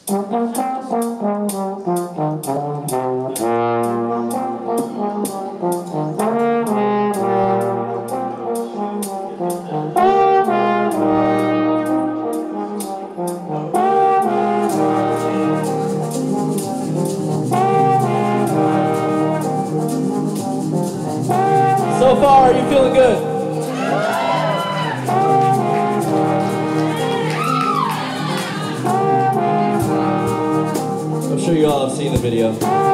So far, are you feeling good? I'm sure you all have seen the video.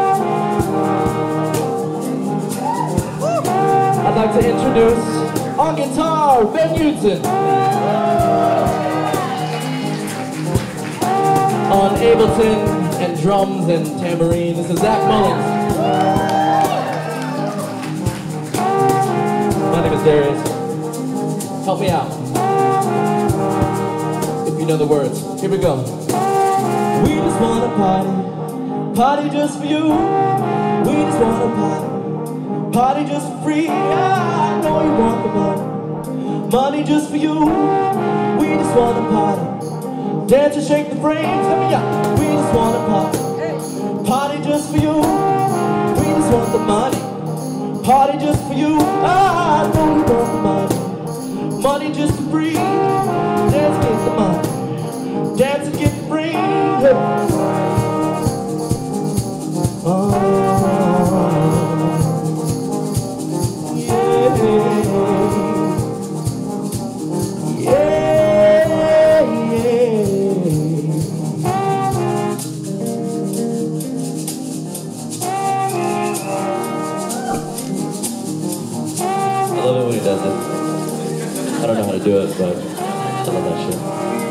I'd like to introduce, on guitar, Ben Newton. On Ableton and drums and tambourine, this is Zach Mullins. My name is Darius. Help me out. If you know the words. Here we go. We just wanna party just for you. We just wanna party just for free. I know you want the money just for you. We just wanna party, dance and shake the frames. Let me out. We just wanna party just for you. We just want the money just for you. I know you want the money just to breathe. Dance, get the money, dance and get free. Yeah. I love it when he does it. I don't know how to do it, but I love that shit.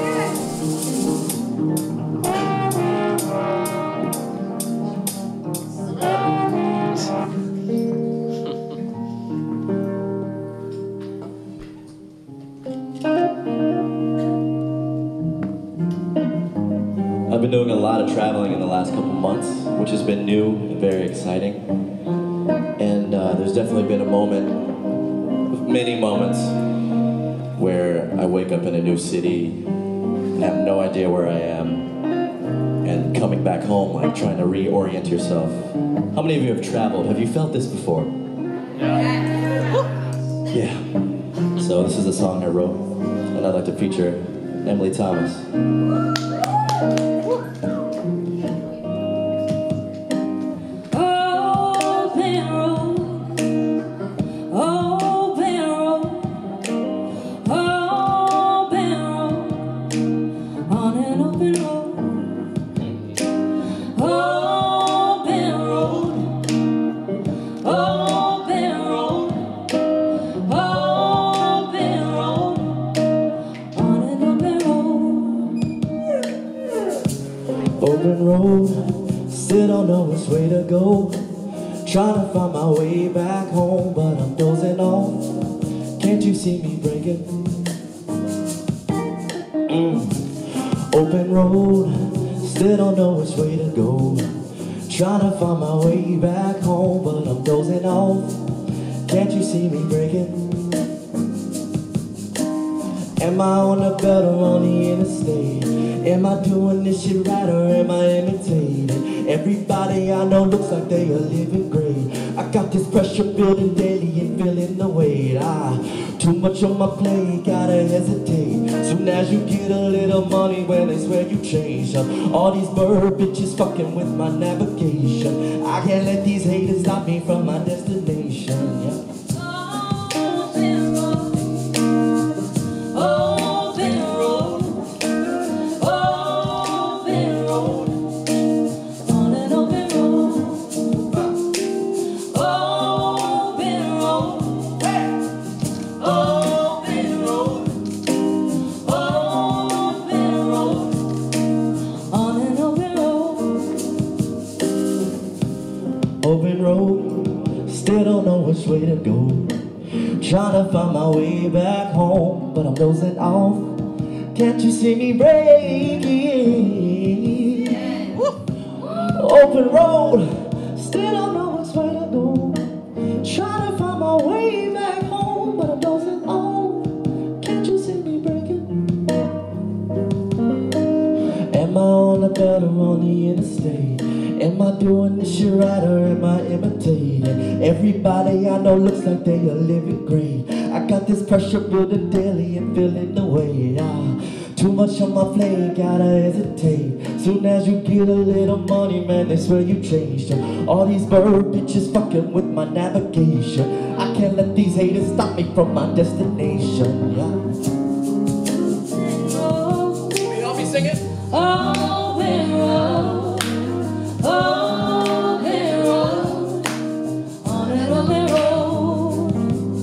I've been doing a lot of traveling in the last couple months, which has been new and very exciting. And there's definitely been a moment, many moments, where I wake up in a new city and have no idea where I am, and coming back home, like trying to reorient yourself. How many of you have traveled? Have you felt this before? Yeah. So this is a song I wrote, and I'd like to feature Emily Thomas. Open road, still don't know which way to go. Trying to find my way back home, but I'm dozing off. Can't you see me breaking? Open road, still don't know which way to go. Trying to find my way back home, but I'm dozing off. Can't you see me breaking? Am I on the bed or on the interstate? Am I doing this shit right or am I imitating? Everybody I know looks like they are living great. I got this pressure building daily and feeling the weight. Too much on my plate, gotta hesitate. Soon as you get a little money, well, it's where you change. All these bird bitches fucking with my navigation. I can't let these haters stop me from my destination. Yeah. Open road, still don't know which way to go. Trying to find my way back home, but I'm dozing off. Can't you see me breaking? Open road, still don't know which way to go. Trying to find my way back home, but I'm dozing off. Can't you see me breaking? Am I on a better on the interstate? Am I doing this shit right or am I imitating? Everybody I know looks like they are living great. I got this pressure building daily and feeling the way. Too much on my plate, gotta hesitate. Soon as you get a little money, man, they swear you changed. All these bird bitches fucking with my navigation. I can't let these haters stop me from my destination. Can you help me sing it? Open road, open road, on an open road,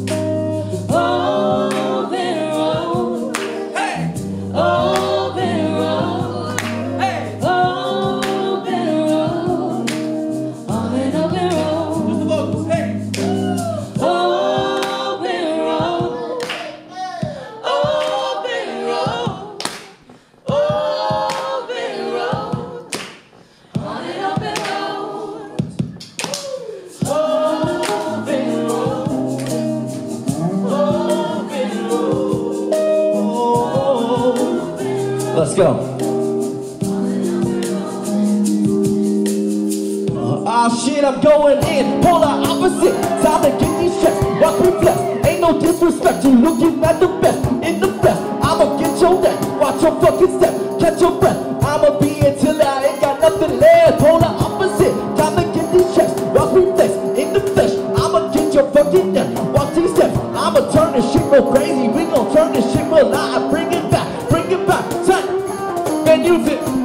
open road, Hey! open road, Hey! open road, on an open road, Just the vocals, hey! open road, open road, open road, on an open road, open road, open road. Let's go. Shit, I'm going in. Polar opposite. Time to get these checks. Watch me flex. Ain't no disrespect. You looking at the best. In the best. I'ma get your neck. Watch your fucking step. Catch your breath. I'ma be here till I ain't got nothing left. Polar opposite. Time to get these checks. Watch me flex. In the flesh. I'ma get your fucking neck. Watch these steps. I'ma turn this shit real crazy. We gon' turn this shit real live. Bring it back. Bring it back. Son. Man, use it.